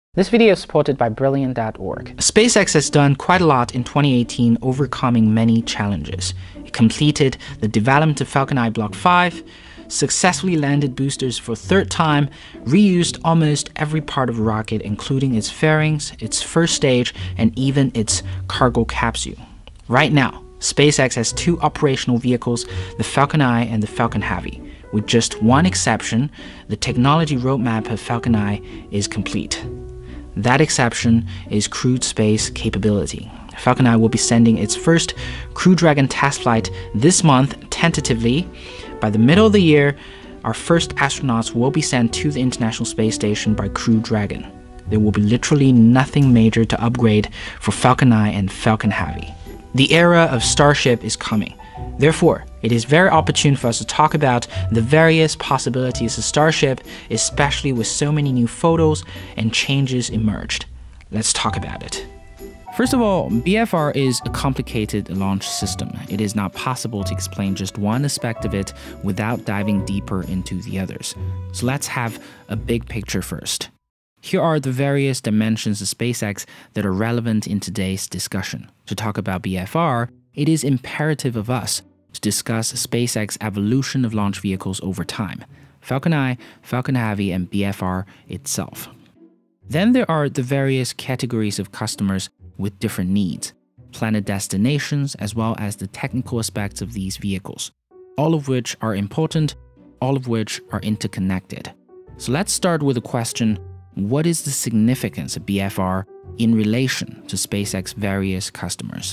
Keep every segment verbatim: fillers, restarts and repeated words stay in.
This video is supported by Brilliant dot org. SpaceX has done quite a lot in twenty eighteen, overcoming many challenges. It completed the development of Falcon Nine Block five, successfully landed boosters for a third time, reused almost every part of a rocket, including its fairings, its first stage, and even its cargo capsule. Right now, SpaceX has two operational vehicles, the Falcon Nine and the Falcon Heavy. With just one exception, the technology roadmap of Falcon Nine is complete. That exception is crewed space capability. Falcon Nine will be sending its first Crew Dragon test flight this month, tentatively. By the middle of the year, our first astronauts will be sent to the International Space Station by Crew Dragon. There will be literally nothing major to upgrade for Falcon Nine and Falcon Heavy. The era of Starship is coming. Therefore, it is very opportune for us to talk about the various possibilities of Starship, especially with so many new photos and changes emerged. Let's talk about it. First of all, B F R is a complicated launch system. It is not possible to explain just one aspect of it without diving deeper into the others. So let's have a big picture first. Here are the various dimensions of SpaceX that are relevant in today's discussion. To talk about B F R, it is imperative of us to discuss SpaceX's evolution of launch vehicles over time, Falcon Nine, Falcon Heavy, and B F R itself. Then there are the various categories of customers with different needs, planet destinations, as well as the technical aspects of these vehicles, all of which are important, all of which are interconnected. So let's start with the question, what is the significance of B F R in relation to SpaceX's various customers?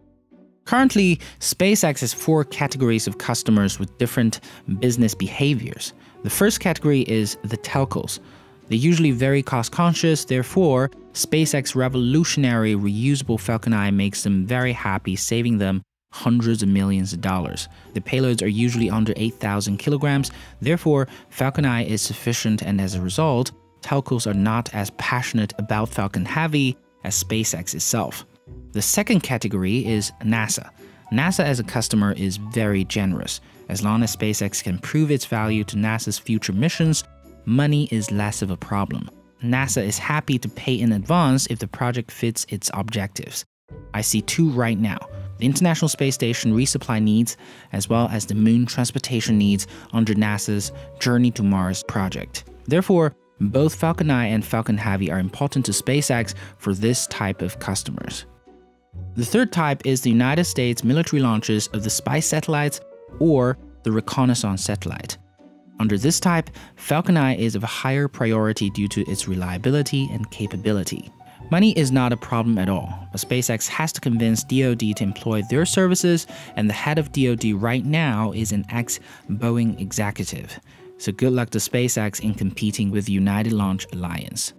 Currently, SpaceX has four categories of customers with different business behaviors. The first category is the telcos. They're usually very cost-conscious, therefore, SpaceX's revolutionary reusable Falcon Nine makes them very happy, saving them hundreds of millions of dollars. The payloads are usually under eight thousand kilograms, therefore, Falcon Nine is sufficient, and as a result, telcos are not as passionate about Falcon Heavy as SpaceX itself. The second category is NASA. NASA as a customer is very generous. As long as SpaceX can prove its value to NASA's future missions, money is less of a problem. NASA is happy to pay in advance if the project fits its objectives. I see two right now: the International Space Station resupply needs, as well as the moon transportation needs under NASA's Journey to Mars project. Therefore, both Falcon Nine and Falcon Heavy are important to SpaceX for this type of customers. The third type is the United States military launches of the spy satellites or the reconnaissance satellite. Under this type, Falcon Nine is of a higher priority due to its reliability and capability. Money is not a problem at all, but SpaceX has to convince D O D to employ their services, and the head of D O D right now is an ex-Boeing executive. So good luck to SpaceX in competing with the United Launch Alliance.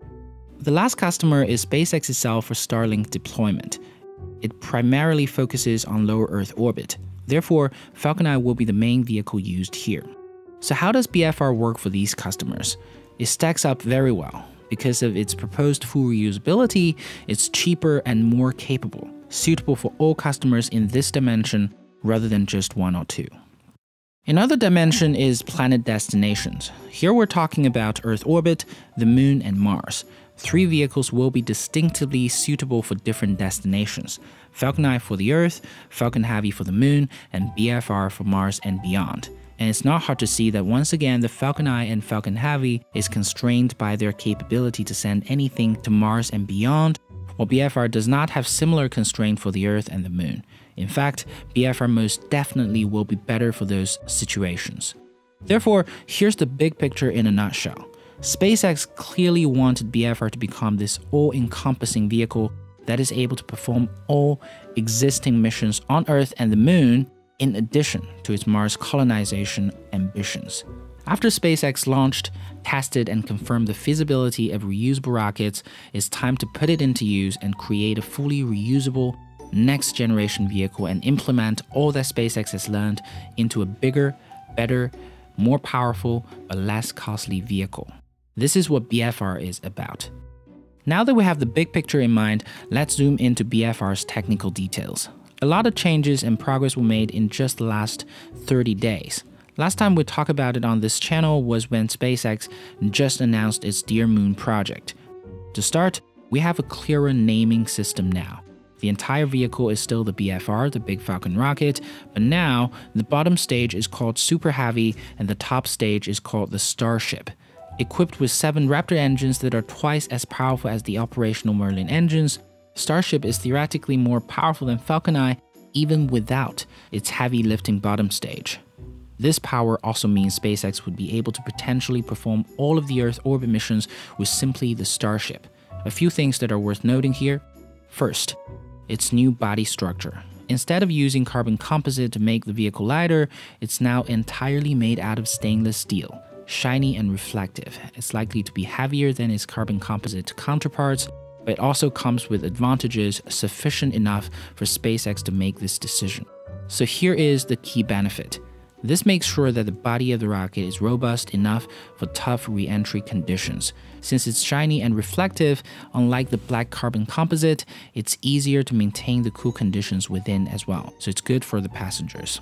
The last customer is SpaceX itself for Starlink deployment. It primarily focuses on low Earth orbit. Therefore, Falcon Nine will be the main vehicle used here. So how does B F R work for these customers? It stacks up very well. Because of its proposed full reusability, it's cheaper and more capable, suitable for all customers in this dimension rather than just one or two. Another dimension is planet destinations. Here we're talking about Earth orbit, the Moon, and Mars. Three vehicles will be distinctively suitable for different destinations: Falcon Nine for the Earth, Falcon Heavy for the Moon, and B F R for Mars and beyond. And it's not hard to see that once again the Falcon Nine and Falcon Heavy is constrained by their capability to send anything to Mars and beyond, while B F R does not have similar constraint for the Earth and the Moon. In fact, B F R most definitely will be better for those situations. Therefore, here's the big picture in a nutshell. SpaceX clearly wanted B F R to become this all-encompassing vehicle that is able to perform all existing missions on Earth and the Moon, in addition to its Mars colonization ambitions. After SpaceX launched, tested, and confirmed the feasibility of reusable rockets, it's time to put it into use and create a fully reusable next-generation vehicle and implement all that SpaceX has learned into a bigger, better, more powerful, but less costly vehicle. This is what B F R is about. Now that we have the big picture in mind, let's zoom into B F R's technical details. A lot of changes and progress were made in just the last thirty days. Last time we talked about it on this channel was when SpaceX just announced its Dear Moon project. To start, we have a clearer naming system now. The entire vehicle is still the B F R, the Big Falcon rocket, but now the bottom stage is called Super Heavy and the top stage is called the Starship. Equipped with seven Raptor engines that are twice as powerful as the operational Merlin engines, Starship is theoretically more powerful than Falcon Nine even without its heavy lifting bottom stage. This power also means SpaceX would be able to potentially perform all of the Earth orbit missions with simply the Starship. A few things that are worth noting here. First, its new body structure. Instead of using carbon composite to make the vehicle lighter, it's now entirely made out of stainless steel, shiny and reflective. It's likely to be heavier than its carbon composite counterparts, but it also comes with advantages sufficient enough for SpaceX to make this decision. So here is the key benefit. This makes sure that the body of the rocket is robust enough for tough re-entry conditions. Since it's shiny and reflective, unlike the black carbon composite, it's easier to maintain the cool conditions within as well, so it's good for the passengers.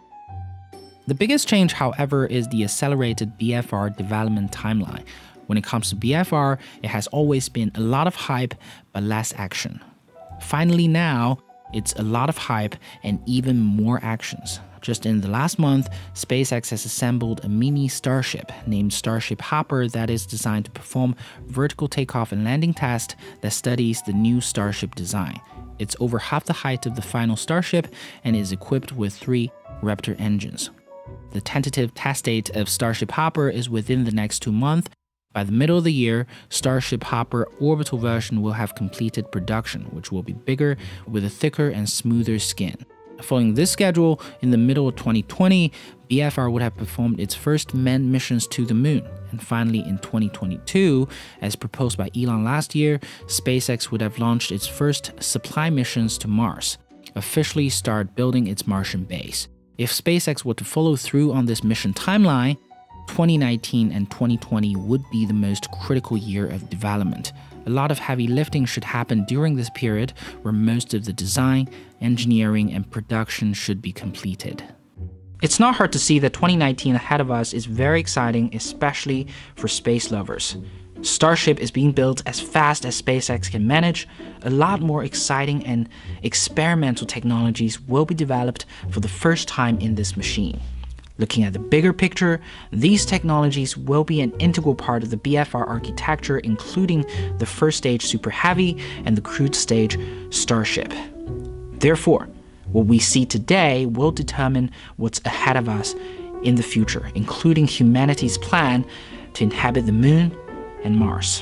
The biggest change, however, is the accelerated B F R development timeline. When it comes to B F R, it has always been a lot of hype, but less action. Finally now, it's a lot of hype and even more actions. Just in the last month, SpaceX has assembled a mini Starship named Starship Hopper that is designed to perform vertical takeoff and landing tests that studies the new Starship design. It's over half the height of the final Starship and is equipped with three Raptor engines. The tentative test date of Starship Hopper is within the next two months. By the middle of the year, Starship Hopper orbital version will have completed production, which will be bigger with a thicker and smoother skin. Following this schedule, in the middle of twenty twenty, B F R would have performed its first manned missions to the moon. And finally, in twenty twenty-two, as proposed by Elon last year, SpaceX would have launched its first supply missions to Mars, officially start building its Martian base. If SpaceX were to follow through on this mission timeline, twenty nineteen and twenty twenty would be the most critical year of development. A lot of heavy lifting should happen during this period where most of the design, engineering, and production should be completed. It's not hard to see that twenty nineteen ahead of us is very exciting, especially for space lovers. Starship is being built as fast as SpaceX can manage. A lot more exciting and experimental technologies will be developed for the first time in this machine. Looking at the bigger picture, these technologies will be an integral part of the B F R architecture, including the first stage Super Heavy and the crewed stage Starship. Therefore, what we see today will determine what's ahead of us in the future, including humanity's plan to inhabit the moon and Mars.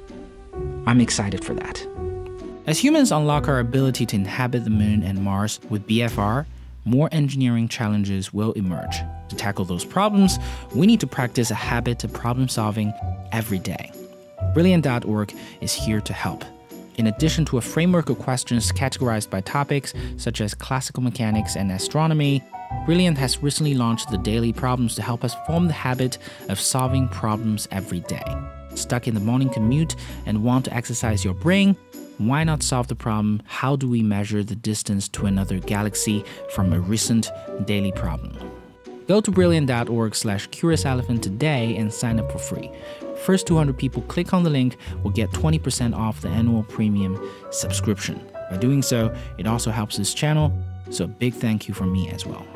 I'm excited for that. As humans unlock our ability to inhabit the moon and Mars with B F R, more engineering challenges will emerge. To tackle those problems, we need to practice a habit of problem solving every day. Brilliant dot org is here to help. In addition to a framework of questions categorized by topics such as classical mechanics and astronomy, Brilliant has recently launched the daily problems to help us form the habit of solving problems every day. Stuck in the morning commute and want to exercise your brain? Why not solve the problem, how do we measure the distance to another galaxy from a recent daily problem? Go to brilliant dot org slash curious elephant today and sign up for free. First two hundred people click on the link will get twenty percent off the annual premium subscription. By doing so, it also helps this channel, so a big thank you from me as well.